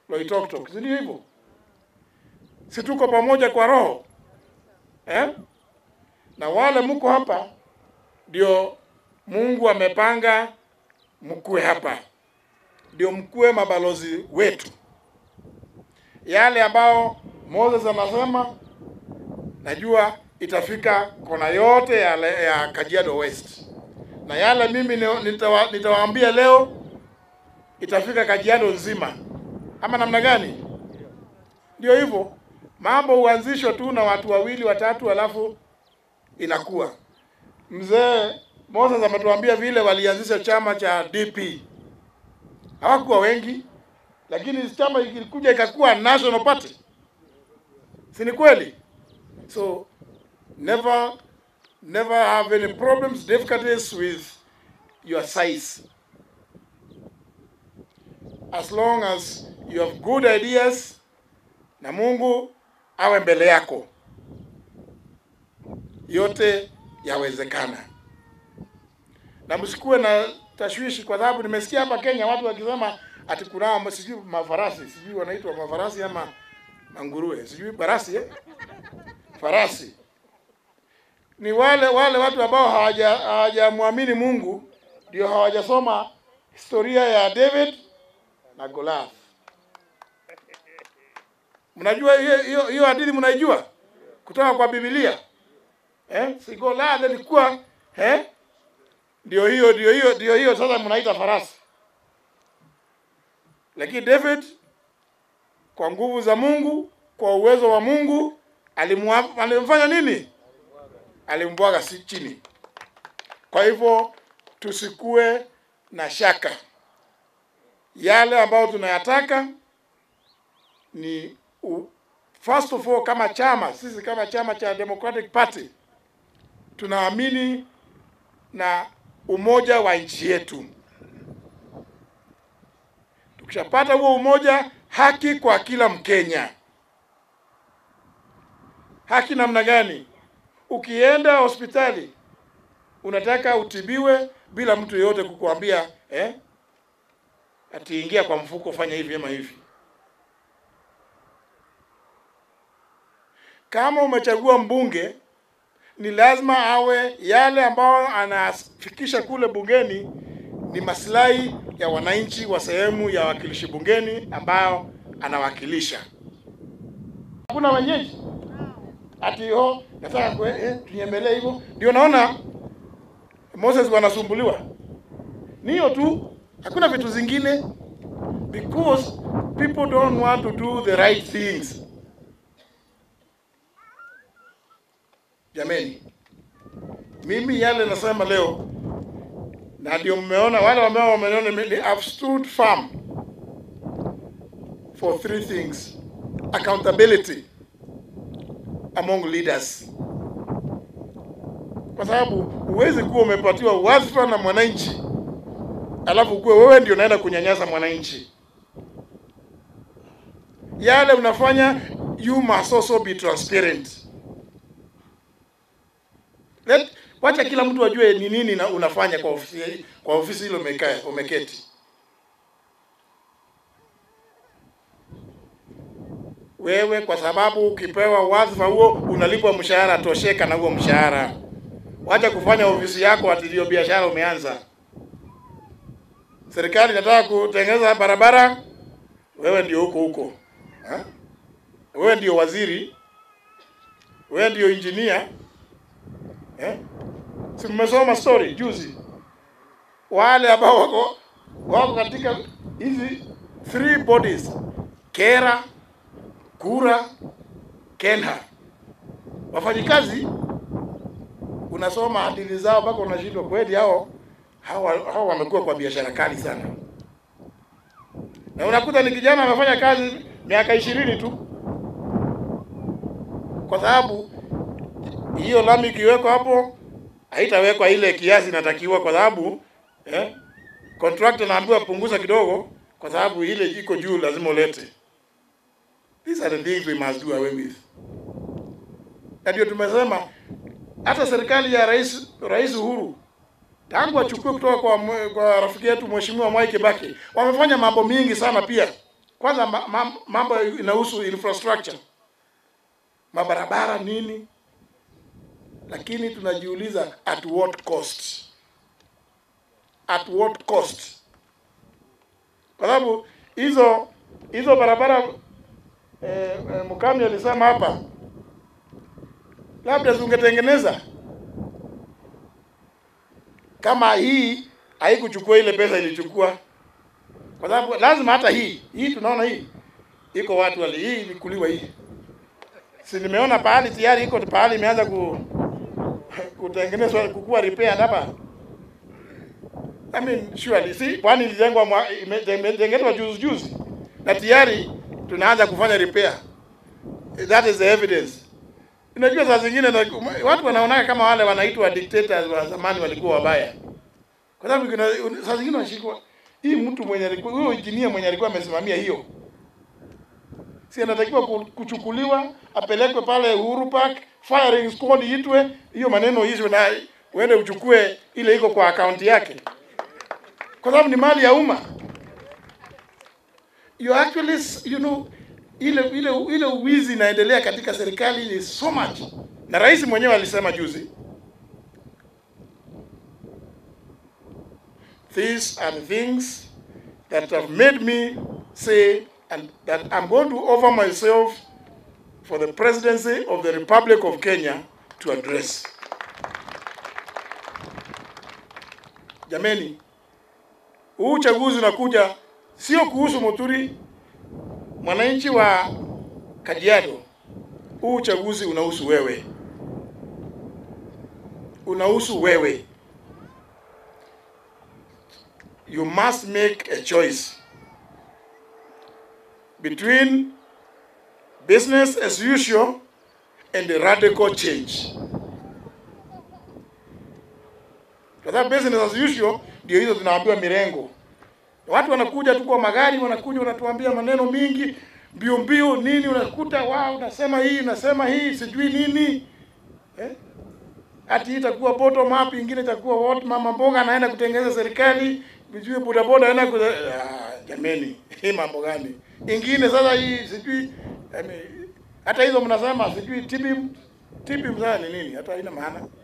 Loitoktok. Si ndio hivyo? Si tuko pamoja kwa roho? Na wale mko hapa ndio Mungu amepanga mkue hapa. Ndio mkue mabalozi wetu. Yale ambao Moses anasema najua itafika kona yote ya Kajiado West. Na yale mimi nitawaambia leo itafika Kajiado nzima. Ama namna gani? Ndio hivyo. Mambo huanzishwa tu na watu wawili watatu alafu inakuwa. Mzee Moses ametuambia vile walianzisha chama cha DP. Hawakuwa wengi, lakini chama ilikuja ikakuwa national party. Si ni kweli? So never have any problems, difficulties with your size. As long as you have good ideas na Mungu awe mbele yako, yote yawezekana. Na msikuwe na tashwishi, kwa sababu nimesikia hapa Kenya watu wakisema ati kuna sijui mafarasi, sijui wanaitwa mafarasi ama manguruwe, sijui farasi farasi. Ni wale watu ambao hawajamwamini Mungu, ndio hawajasoma historia ya David na Goliath. Mnajua hiyo hadithi mnaijua? Kutoka kwa Biblia. Si Goliath alikuwa ndio hiyo sasa mnaita farasi. Lakini David kwa nguvu za Mungu, kwa uwezo wa Mungu alimfanya nini? Alimbwaga chini. Kwa hivyo tusikue na shaka. Yale ambayo tunayataka ni first of all, kama chama, sisi kama chama cha Democratic Party tunaamini na umoja wa nchi yetu. Tukishapata huo umoja, haki kwa kila Mkenya. Haki namna gani? Ukienda hospitali unataka utibiwe bila mtu yeyote kukuambia ati ingia kwa mfuko fanya hivi ama hivi. Kama umechagua mbunge, ni lazima awe yale ambao anafikisha kule bungeni ni maslahi ya wananchi wa sehemu ya wakilishi bungeni ambao anawakilisha. Hakuna wenyeji ati nataka tunyemelee hivyo. Ndio naona Moses wanasumbuliwa. Niyo tu, hakuna vitu zingine, because people don't want to do the right things. Jameni, mimi yale nasema leo, na ndio mmeona wale ambao wameniona I've stood firm for three things: accountability among leaders. Kwa sababu huwezi kuwa umepatiwa wadhifa na mwananchi alafu kuwe wewe ndio unaenda kunyanyasa mwananchi. Yale unafanya, you must also be transparent. Wacha kila mtu ajue ni nini unafanya kwa ofisi ile umeketi. Wewe kwa sababu ukipewa wadhifa huo unalipwa mshahara tosheka na huo mshahara. Wacha kufanya ofisi yako ati ndio biashara umeanza. Serikali inataka kutengeneza barabara, wewe ndio huko. Wewe ndio waziri, wewe ndio engineer. Si mmesoma story juzi? Wale ambao wako katika hizi three bodies, Kera, Kura, Kenha. Wafanyikazi unasoma hadithi zao mpaka unashindwa kweli hao wamekuwa kwa biashara kali sana. Na unakuta ni kijana anafanya kazi miaka 20 tu. Kwa sababu hiyo lami kiweko hapo haitawekwa ile kiasi inatakiwa, kwa sababu contractor anaambiwa punguza kidogo kwa sababu ile iko juu lazima ulete. These are the things we must do away with. Ndio tumesema hata serikali ya Rais Uhuru tangu achukue kutoka kwa rafiki yetu Mheshimiwa Mwai Kibaki wamefanya mambo mingi sana pia Kwanza mambo inahusu infrastructure, mabarabara nini, lakini tunajiuliza at what cost? At what cost? Kwa sababu hizo barabara Mukami alisema hapa, labda tungetengeneza kama hii haikuchukua ile pesa ilichukua. Kwa sababu lazima hata hii tunaona hii iko watu hii ilikuliwa hii. Si nimeona pahali tayari iko pahali imeanza kutengenezwa kukua repair hapa. I mean surely si kwani ilijengwa imetengenezwa juzi na tayari tunaanza kufanya repair. That is the evidence. Unajua saa zingine watu wanaona kama wale wanaitwa dictators wa zamani walikuwa wabaya. Kwa sababu saa zingine wanashikwa hii mtu mwenye alikuwa huyo engineer mwenye alikuwa amesimamia hiyo, si anatakiwa kuchukuliwa apelekwe pale Uhuru Park, firing squad itwe, hiyo maneno hizo, na uende uchukue ile iko kwa account yake, kwa sababu ni mali ya umma. You actually, you know, ile uwizi inaendelea katika serikali is so much. Na rais mwenyewe alisema juzi, these are the things that have made me say and that I'm going to offer myself for the presidency of the Republic of Kenya to address. Jameni, huu uchaguzi unakuja sio kuhusu MUTURI, mwananchi wa Kajiado. Huu uchaguzi unahusu wewe. Unahusu wewe. You must make a choice between business as usual and a radical change. Kwa sababu business as usual ndio hizo tunaambiwa mirengo. Watu wanakuja tu kwa magari, wanakuja wanatuambia maneno mingi, mbio nini, unakuta wao unasema hii sijui nini. Ati itakuwa bottom up, ingine itakuwa what, mama mboga anaenda kutengeneza serikali, bijue bodaboda anaenda jameni, hii mambo gani? Ingine sasa hii sijui hata hizo mnasema sijui tipi mzani nini, hata haina maana.